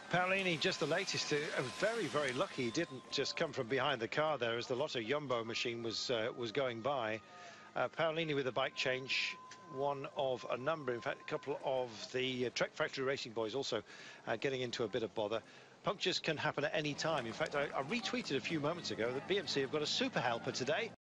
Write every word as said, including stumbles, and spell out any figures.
Paolini, just the latest. Uh, very, very lucky he didn't just come from behind the car there as the Lotto Jumbo machine was uh, was going by. Uh, Paolini with a bike change, one of a number. In fact, a couple of the uh, Trek Factory Racing boys also uh, getting into a bit of bother. Punctures can happen at any time. In fact, I, I retweeted a few moments ago that B M C have got a super helper today.